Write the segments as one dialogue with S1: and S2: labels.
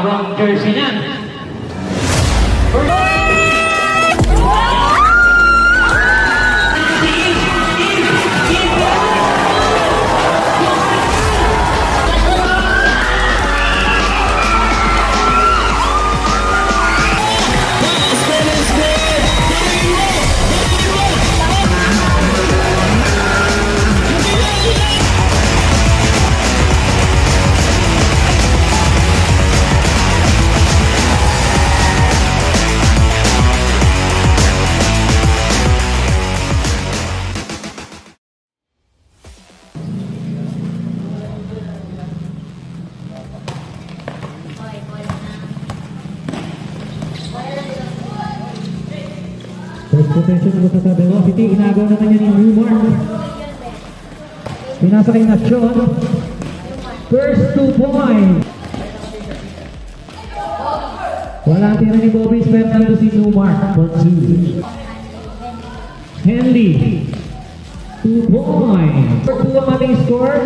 S1: bagong jersey niyan.
S2: First possession mo sa velocity, inagaw naman niya ni Newmark. Pinasa kay Nation. First 2 points. Wala tira ni Bobby Fernando si Newmark for 2. Henley. 2 points. For 2 ang ating score.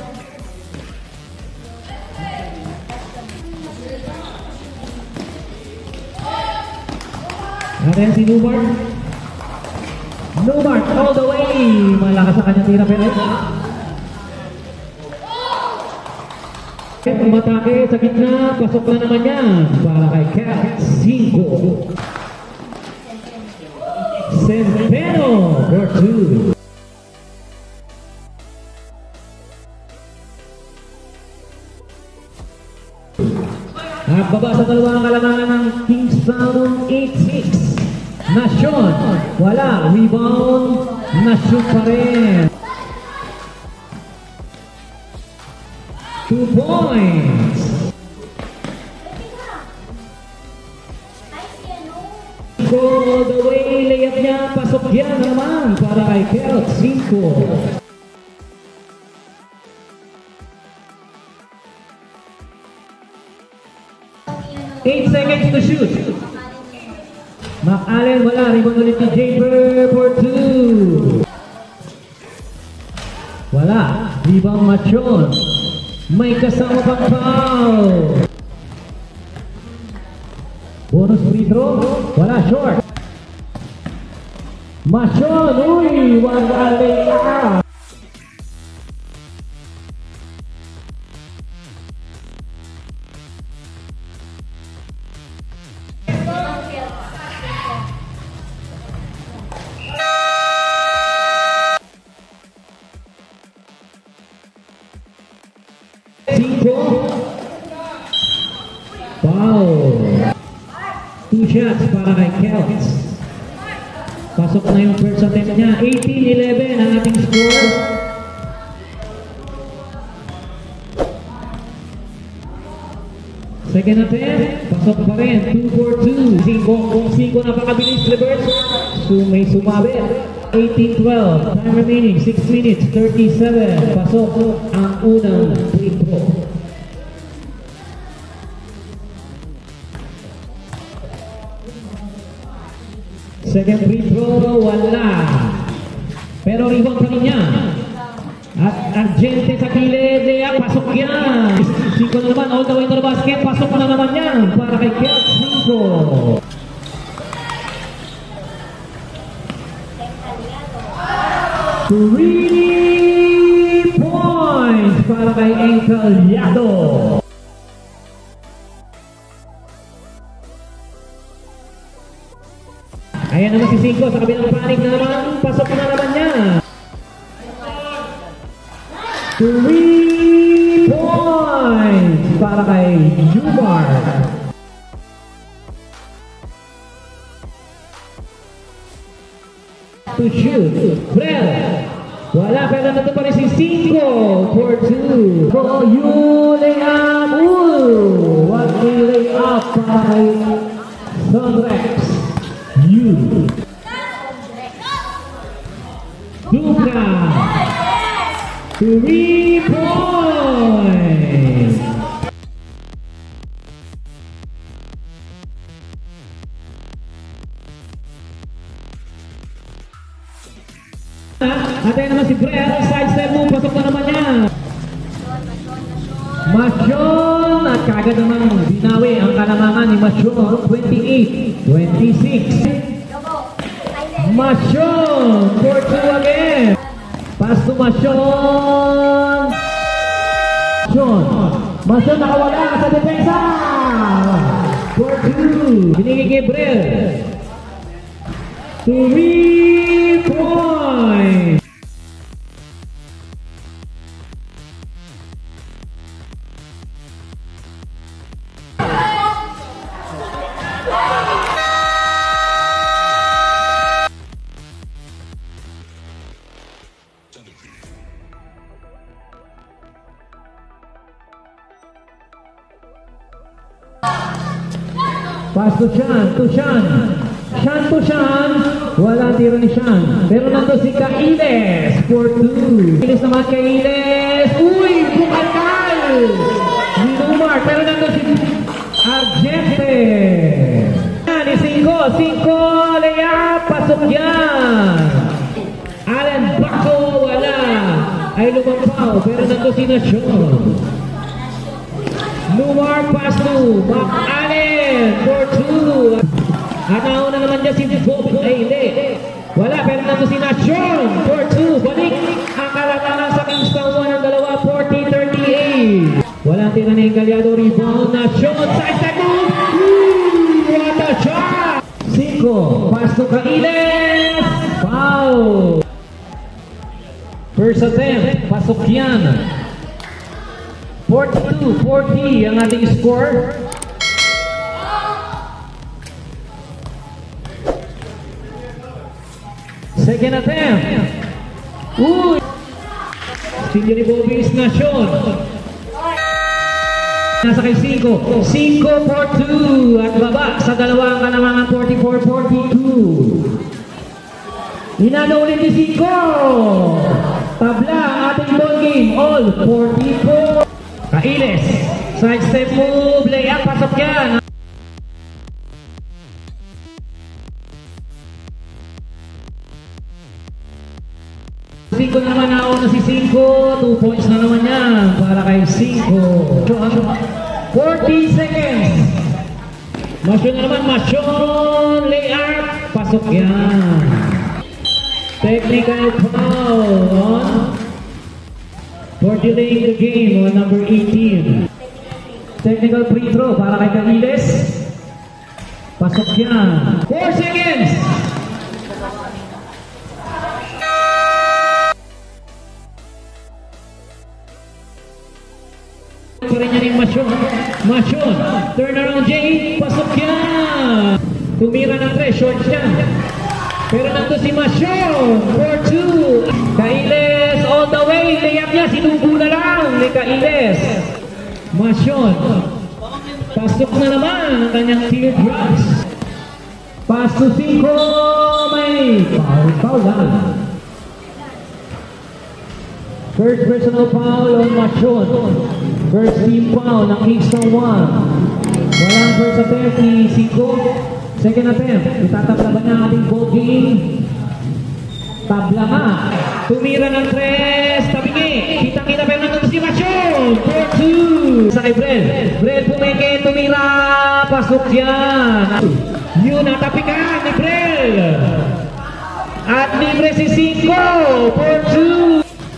S2: Natin si Newmark. Newmark all the way. Malakas sa kanyang tira pero umatake sa gitna. Pasok na naman yan para kay Cat 5. Centeno for 2. At baba sa dalawang kalamangan ng Kingstown 8-6. Nation, wala. Rebound, Nation pa rin. 2 points. Go all the way, layup niya, pasok yan naman para kay Kerot 5. 8 seconds to shoot. McAllen wala. Rebound ulit ni Jaber for 2. Wala. Rebound Machon. May kasama pang foul. Bonus free throw. Wala. Short. Machon. Uy! Wala layup. Foul. 2 shots para kay Celts. Pasok na yung first attempt niya. 18-11 ang ating score. Second attempt. Pasok pa rin. 2 for 2. 5 napakabilis reverse. So may sumabit. 18-12. Time remaining. 6 minutes. 37. Pasok ang unang free throw. Second free throw, wala. Pero rebound pa rin niya. At Argente sa kilid, pasok yan. 5 na naman, all the way to the basket. Pasok na naman yan para kay Kelt 5. Three points para kay Encaliado. Ayan naman si 5 sa kabilang panig na naman. Pasok na naman niya. 3 points para kay Newmark. To shoot. Brel. Wala, pero nato pa rin si 5 for 2. For you lay up. What will lay up para kay Sunrex. Duka 3 points. At ayun naman si Brel, side step move, pasok na naman niya. Machon at kagad namang binawi ang kalamangan ni Masyon, 28-26. Masyon, 4-2 again. Pass to Masyon. Masyon nakawala sa depensa. 4-2. Binigay kay Brel. 3 points. Pass to Shan. Wala tiro ni Shan. Pero nandun si Kailes. 4-2. Kailes naman Kailes. Uy! Bukal! Numar. Pero nandun si Argente. Yan, 5. Layup. Pasok yan. Allen Bako. Wala. Ay lumampaw. Pero nandun si Nasyon. Numar pass to Allen. 4-2. At nauna naman dyan si Bob. Ay, hindi. Wala, pero nandun si Nasyon. 4-2. Balik ang kalamangan sa Kingston 1 ang dalawa. 40-38. Walang tira na yung Galyado. Rebound. Nasyon. Side step move. What a shot. 5. Pass to Kailes. Foul. First attempt. Pasok yan. 42-40 ang ating score. Second attempt. Uy! Senior ni Bobby is Nasyon. Nasa kay 5. 5-4-2 at baba sa dalawang kalamangan 44-42. Inano ulit ni 5. Tabla ang ating ball game. All 44. Kailes. Side step move. Layup. Pasok yan. 5 na naman nauna si 5. 2 points na naman yan para kay 5. 40 seconds. Masyon na naman. Masyon. Layup. Pasok yan. Technical foul on for delaying the game on number 18. Technical free throw para kay Kailes. Pasok yan. 4 seconds. Pa rin yan yung Masyon. Turn around Jay. Pasok yan. Tumira ng 3. Short siya. Pero nandun si Masyon. 4-2. Kailes all the way. Layup niya. Sinubo na lang ni Kailes. Masyon. Pasok na naman ang kanyang teardrops. Pass to 5. May foul lang. First personal foul on Masyon. First team foul ng Kingston 1. Walang first attempt ni 5. Second attempt. Itatabla ba niya ang ating ball game? Tabla nga. Tumira ng 3. Tabingi. Kita-kita pero nandun si Masyon. 4-2. Sa kay Brel. Brel pumeke. Tumira. Pasok yan. Yun ang tapikan ni Brel. At libre si 5. 4-2.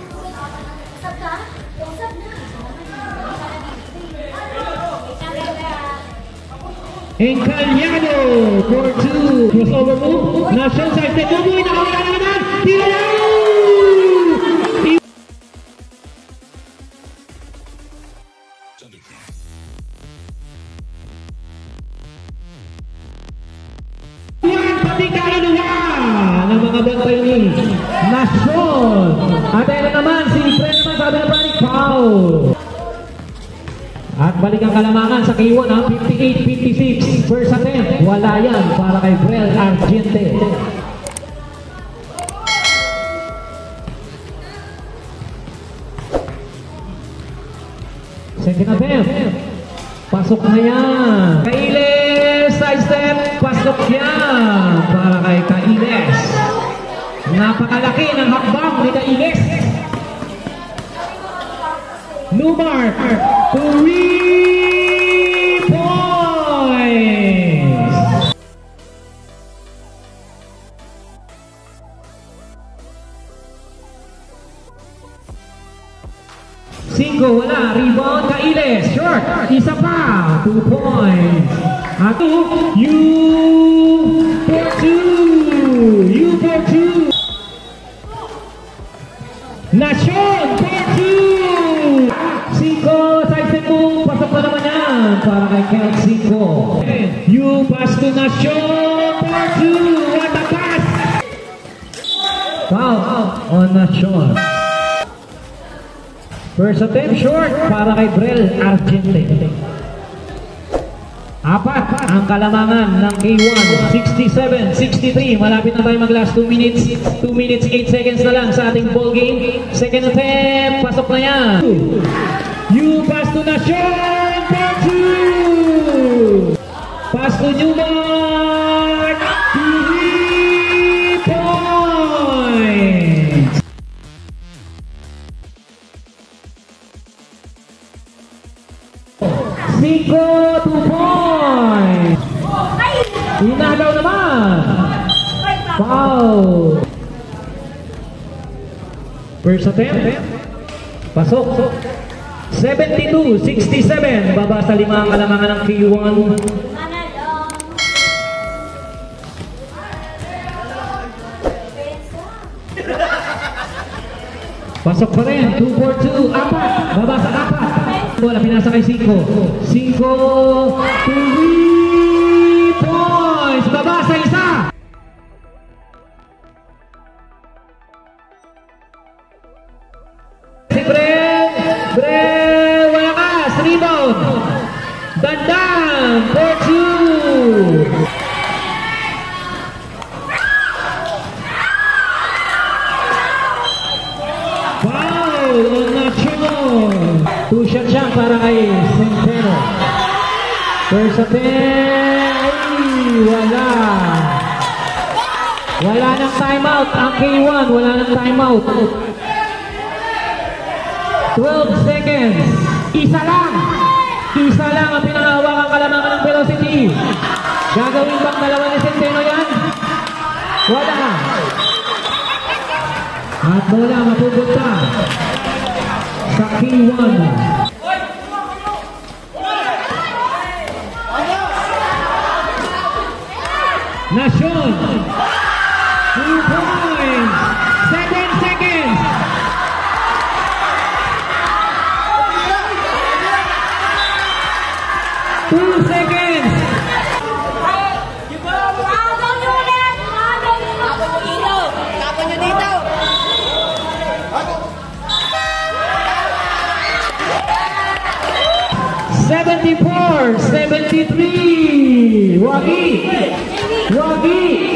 S2: Encaliado for 2. Crossover move. Nasyon sa step move. Nakawala na naman. Tira! Yan! Pati kainuha ng mga bantay ni Nasyon. At ayun naman si Fred naman sabi na panic foul. At balik ang kalamangan sa K1 ha, 58-56. First attempt, wala yan para kay Brel Argente. Second attempt, pasok na yan. Kailes, side step, pasok yan para kay Kailes. Napakalaki ng hakbang ni Kailes. Numar, 3 5, wala. Rebound, Kailes. Short. Isa pa. 2 points. At U for 2. U for 2. Nasyon for 2. 5, side step move. Pasok na naman yan. Para kay Kel 5. U pass to Nasyon for 2. What a pass. Foul on Nasyon. First attempt short para kay Brel Argente. 4 ang kalamangan ng K1. 67-63. Malapit na tayo mag-last 2 minutes. 2 minutes 8 seconds na lang sa ating ball game. Second attempt. Pasok na yan. You pass to Nasyon for 2. Pass to Newmark. 3 points. Cinco, 2 points. Inagaw naman. Foul. First attempt. Pasok. 72-67. Baba sa 5 ang kalamangan ng K1. Pasok pa rin. 2 for 2. 4. Baba sa 4. Bola pinasa kay 5. 5. 3 points. Baba sa 1. Si Brel, walakas. Rebound. Dandan for 2. Two shot siya para kay Centeno. First attempt. Wala. Wala ng timeout. Ang K1, wala ng timeout. 12 seconds. Isa lang ang pinangahawakang kalamangan ng velocity. Gagawin bang dalawa ni Centeno yan? Wala. At bola mapupunta sa K1. Nasyon. 2 points. 7 seconds. Two seconds.
S1: Tapon nyo dito.
S2: 74-73. Wagi.